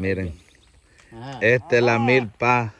Miren, esta es la milpa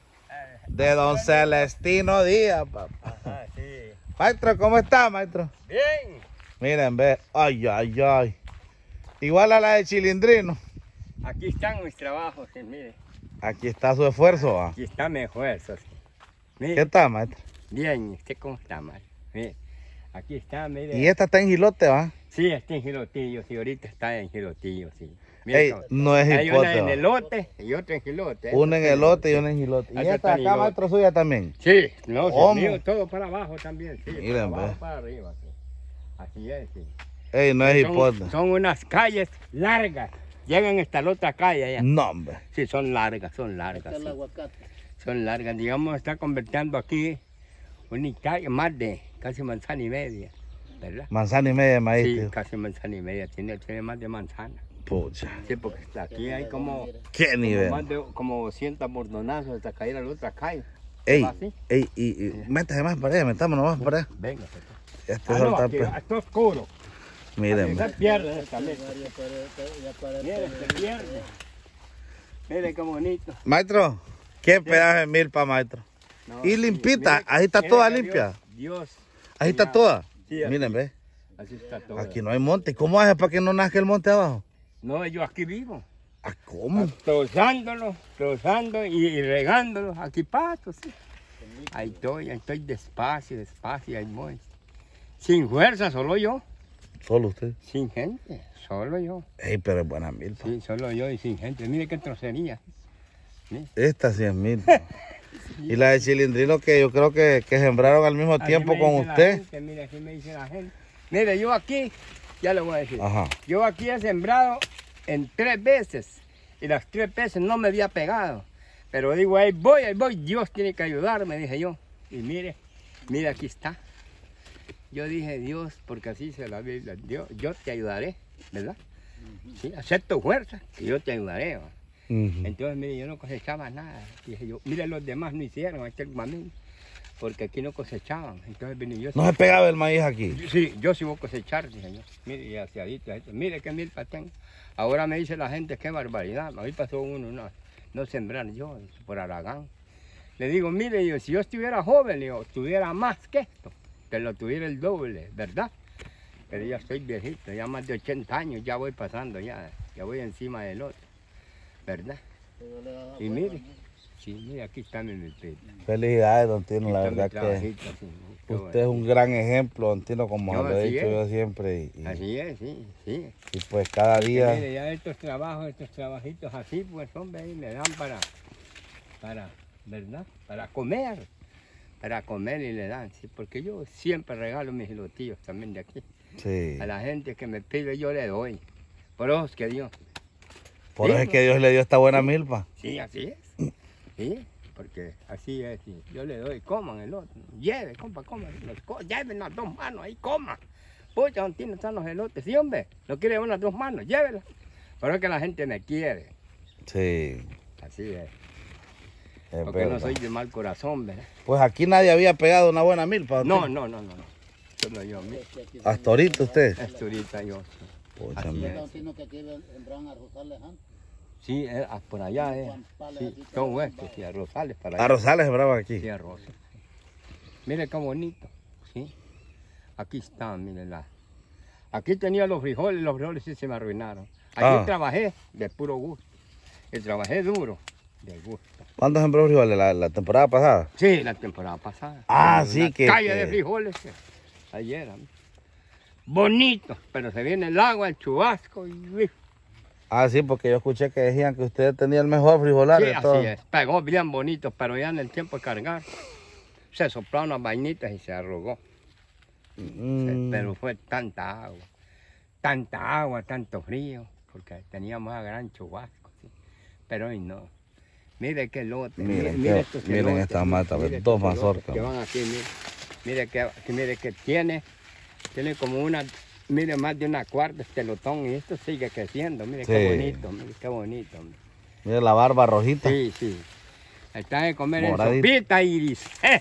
de don Celestino Díaz, papá. Ajá, sí. Maestro, ¿cómo está, maestro? Bien. Miren, ve, ay, ay, ay. Igual a la de Chilindrino. Aquí están mis trabajos, sí, mire. Aquí está su esfuerzo, ¿va? Aquí está mi esfuerzo. Sí. Mire. ¿Qué está, maestro? Bien, ¿usted cómo está, maestro? Mire. Aquí está, mire. Y esta está en gilote, ¿va? Sí, está en gilotillo, sí, ahorita está en gilotillo, sí. Ey, no es hay una hipote, en ¿va? elote y otra en gilote. Una en elote y una en gilote. ¿Y Esa esta está en acá, gilote. maestro, suya también? Sí, no, ¿Cómo? sí, mío, todo para abajo también, sí. Miren, para abajo, ve. para arriba, sí. Así es, sí. Ey, no es hipote. Son unas calles largas. Llegan hasta la otra calle allá. No, hombre. Sí, son largas, son largas. Está el Sí. aguacate. Son largas. Digamos, está convirtiendo aquí una calle más de casi manzana y media, ¿verdad? Manzana y media de maíz, Sí, tío. casi manzana y media. Tiene más de manzana. Pucha. Sí, porque aquí hay como, ¿Qué nivel? más de como 200 bordonazos hasta caer a la otra calle. Ey, ¿Va así? ey, métase más para allá, metámonos más para allá. Venga. Este Ah, sol no, está aquí, pe- esto es oscuro. Miren, Se ve. pierde esta leche. Ya para Mire, se pierde. Mire qué bonito. Maestro, ¿qué pedazo de milpa, maestro? No, Y sí, limpita, mire, ahí está mire toda que limpia. Dios. Ahí está toda. Sí, así. Miren, ve. Así está todo. Aquí no hay monte. ¿Cómo hace para que no nazca el monte abajo? No, yo aquí vivo. ¿Ah, cómo? Trozando y regándolo. Aquí paso, sí. Ahí estoy despacio, ahí voy. Sin fuerza, solo yo. Solo usted. Sin gente, solo yo. Ey, pero es buena milpa. Sí, solo yo y sin gente. Mire qué trocería. Esta sí es milpa. Y la de Chilindrino que yo creo que sembraron al mismo Así tiempo me con dice la usted. gente, mire, así me dice la gente. Mire, yo aquí, ya le voy a decir. Ajá. Yo aquí he sembrado en 3 veces. Y las 3 veces no me había pegado. Pero digo, ahí voy, Dios tiene que ayudarme, dije yo. Y mire, aquí está. Yo dije, Dios, porque así se la Biblia, yo te ayudaré, ¿verdad? Sí, acepto fuerza, que yo te ayudaré. ¿Va? Ujú. Entonces, mire, yo no cosechaba nada. Dije yo, mire, los demás no hicieron aquel mamín, porque aquí no cosechaban. Entonces vine yo. No se pegaba el maíz aquí. Sí, yo sí voy a cosechar, dije yo. Mire, y hacia ahí, mire qué milpa tengo. Ahora me dice la gente, qué barbaridad. Ahí pasó uno, no sembrar yo, por Aragán. Le digo, mire, yo, si yo estuviera joven, yo tuviera más que esto, que lo tuviera el doble, ¿verdad? Pero ya estoy viejito, ya más de 80 años, ya voy pasando, ya voy encima del otro, ¿verdad? Y mire, sí, mire, aquí está mi milpita. Felicidades, don Tino, la Aquí está mi verdad que trabajito, sí, qué usted es un gran ejemplo, don Tino, como No, lo he así dicho es. yo siempre. Así es, sí. Y pues cada día... Mire, ya estos trabajitos así, pues hombre, ahí me dan para, ¿verdad? Para comer y le dan, sí, porque yo siempre regalo mis lotillos también de aquí. Sí. A la gente que me pide yo le doy. Por eso es que Dios. Por eso es que Dios le dio esta buena milpa. Sí, así es. Sí, porque así es. Sí. Yo le doy, coman el otro. Lleve, compa, coman. Lleven las 2 manos, ahí coman. Pucha, don Tino, están los elotes. Sí, hombre, no quiere unas 2 manos, llévelas. Pero es que la gente me quiere. Sí. Así es. Es Porque verdad. no soy de mal corazón, ¿verdad? Pues aquí nadie había pegado una buena milpa, don No. Tino. Solo yo, mira. Hasta ahorita usted. Esto ahorita yo. Sí. Pucha, Así mira. es. Don Tino, que aquí sembraban a Rosales antes. Sí, por allá, sí, son huestes, sí, a Rosales para allá. A Rosales sembraba aquí. Sí, a Rosales. Mire qué bonito, sí. Aquí están, mírenla. Aquí tenía los frijoles sí se me arruinaron. Aquí trabajé de puro gusto. Y trabajé duro, de gusto. ¿Cuántos sembró frijoles la temporada pasada? Sí, la temporada pasada. Ah, Una sí, que... calle de frijoles. Ayer. Bonito, pero se viene el agua, el chubasco y... Ah, sí, porque yo escuché que decían que usted tenía el mejor frijolar Sí, de todo. así es. Pegó bien bonito, pero ya en el tiempo de cargar, se soplaron unas vainitas y se arrugó. Pero fue tanta agua, tanto frío, porque teníamos a gran chubasco, ¿sí? Pero hoy no. Mire qué lote, Miren, estos miren elotes, esta mata, mire dos estos elotes mazorcas. que van aquí, mire que tiene como una, mire más de una cuarta este lotón y esto sigue creciendo, mire Sí. qué bonito, mire qué bonito. Mire la barba rojita. Sí. Está de comer en Moradito. sopita, Iris.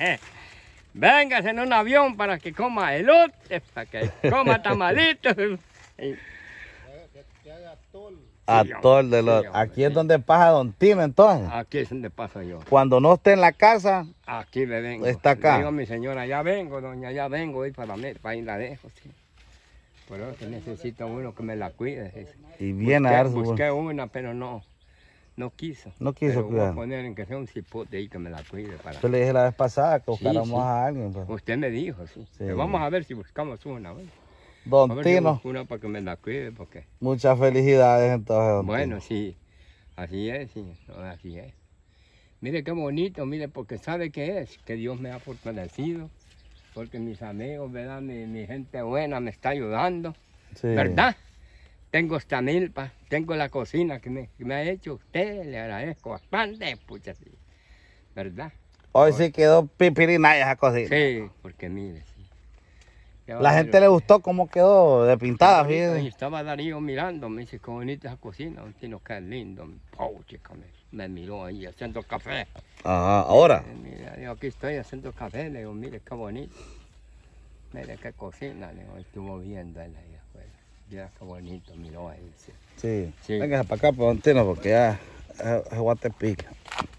Véngase en un avión para que coma elotes, para que coma tamalitos. Que haga tol. A Sí, todo el de los... sí, hombre, Aquí es sí. donde pasa Don Tino, entonces. Aquí es donde paso yo. Cuando no esté en la casa, Aquí me vengo. Está acá. Le digo a mi señora, ya vengo, doña, ya vengo, y para ir la dejo, sí. Por eso necesito uno que me la cuide. Dice. y viene a dar su... Busqué una, pero no quiso. No quiso Pero voy cuidar. a poner en que sea un cipote ahí que me la cuide. Para... Yo le dije la vez pasada que Sí, buscáramos sí. a alguien. Pero... Usted me dijo, sí. Sí. Pero vamos a ver si buscamos una. ¿Ves? A Don ver si Tino, busco una para que me la cuide, porque... muchas felicidades entonces, Don Bueno, Tino. sí, así es, sí, no, así es. Mire qué bonito, mire, porque sabe qué es, que Dios me ha fortalecido, porque mis amigos, ¿verdad? Mi gente buena me está ayudando, Sí. ¿verdad? Tengo esta milpa, tengo la cocina que me ha hecho usted, le agradezco bastante, pucha, sí, ¿verdad? Hoy sí quedó pipirina esa cocina. Sí, porque mire, sí. Ya va La a ver gente le gustó cómo quedó de pintada, Ahí fíjate. estaba Darío mirando, me dice, qué bonita esa cocina, un tino que lindo. Oh, chica, me miró ahí haciendo café. Ajá, ahora. Mira, digo, aquí estoy haciendo café, le digo, mire qué bonito. Mire qué cocina, le digo, estuvo viendo él ahí afuera. Mira qué bonito, miró ahí. Sí. Sí. Sí. Venga para acá, pues, Don Tino, porque ya es Guatepica.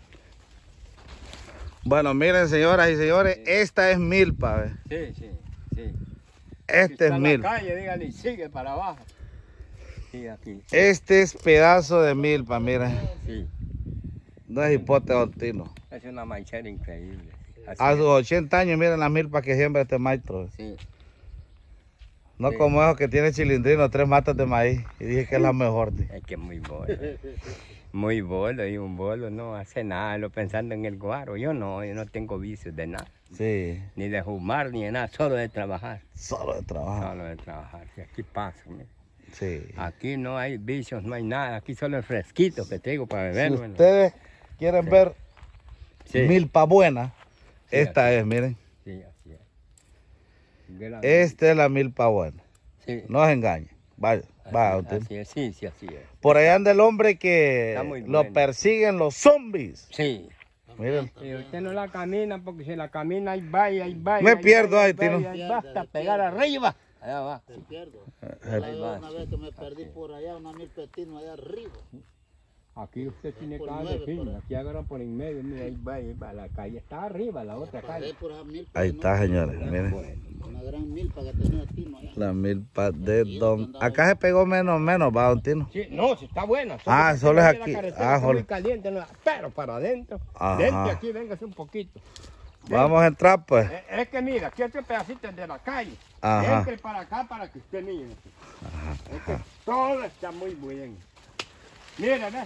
Bueno, miren, señoras y señores, esta es milpa, ¿ves? Sí, sí, sí. Este es Está en milpa. la calle, dígale, y sigue para abajo. Sí, aquí. Este es pedazo de milpa, miren. Sí, No es hipote, Don Tino. es una maichera increíble. Así A es. sus 80 años, miren las milpas que siembra este maestro. Sí. No Sí. como esos que tiene chilindrino, 3 matas de maíz. Y dije que es la mejor. Es que es muy bolo. Muy bolo, y un bolo no hace nada, lo pensando en el guaro. Yo no tengo vicios de nada. Sí, Ni de fumar, ni de nada, solo de trabajar. solo de trabajo. Solo de trabajar. Si aquí pasa, mire. Sí. Aquí no hay vicios, no hay nada. Aquí solo el fresquito que tengo para Si beber. bueno. ustedes quieren Sí. ver Sí, milpa buena, Sí, esta así es, miren. sí, así es. Gran- Esta es la milpa buena. Sí, No se engañen. Vaya, vaya, Don Tino. así es, sí, sí, así es. Por allá anda el hombre que Está muy lo bueno. persiguen los zombies. Sí. Miren. Y usted no la camina porque si la camina ahí va y ahí va. y Me ahí pierdo va, ahí, va, Tino. y ahí va hasta pegar arriba. Allá va. Te pierdo. Ahí va, Una sí. vez que me perdí por allá, una mil petino allá arriba. Aquí usted tiene Por cada 9 por vecino, ahí. aquí agarra por en medio, mira, ahí va, la calle está arriba, la otra Pasé calle. por esa milpa. Ahí y no, está, señores. Miren. Bueno, Una gran milpa que tenía Tino allá. La milpa de Don... Acá se pegó menos, va, Don Tino. sí, no, sí está buena. Ah, que solo es la aquí. carretera Ah, está solo. muy caliente, no, pero para adentro. Ajá. Dentro aquí, véngase un poquito. Vamos a entrar, pues. Es que mira, aquí este pedacito es de la calle. Ajá. Entre para acá para que usted mire. Es que todo está muy bien. Mire, ve.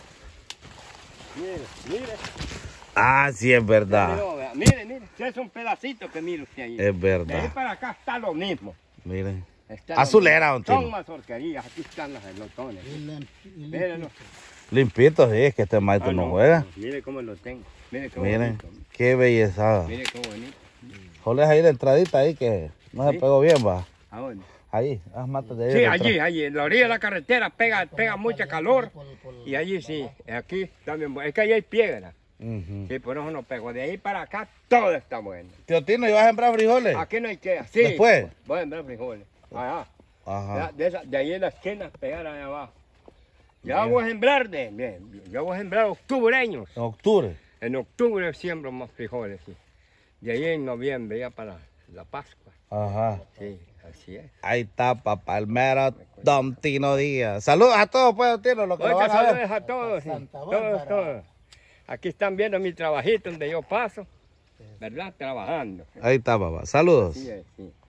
Mire. Ah, sí, es verdad. No, vea, mire. Ese es un pedacito que mire usted ahí. Es De ahí verdad. para acá está lo mismo. Miren. Está lo Azulera, mismo. Don Tino. Son mazorquerías, aquí están los elotones. Y Mírenlo. Limpito, sí, es que este maestro Ah, no juega. Mire cómo lo tengo. Mire qué Miren, bonito. qué bellezada. Mire qué bonito. Solo es ahí la entradita ahí que no se Sí. pegó bien, va. ¿A dónde? Ahí, las matas de ahí. Sí, de atrás. allí, en la orilla de la carretera pega mucha calor. Y allí sí, aquí también. Es que allí hay piedra. Ujú. Sí, por eso no pego. De ahí para acá todo está bueno. Tío Tino, ¿ibas a sembrar frijoles? Aquí no hay que. Sí. ¿Después? Voy a sembrar frijoles. Allá. Ajá. De ahí en la esquina, pegar allá abajo. Ya voy a sembrar ya voy a sembrar octubreños. En octubre. En octubre siembro más frijoles, sí. De ahí en noviembre, ya para la Pascua. Ajá. Sí, así es. Ahí está, papá, el mero Don Tino Díaz. Saludos a todos, pues, Don Tino, los que lo Oiga, van a ver. saludos a todos, sí. Santa Todos, Bárbara. todos. Aquí están viendo mi trabajito donde yo paso, ¿verdad? Trabajando. Ahí está, papá. Saludos. Sí, sí.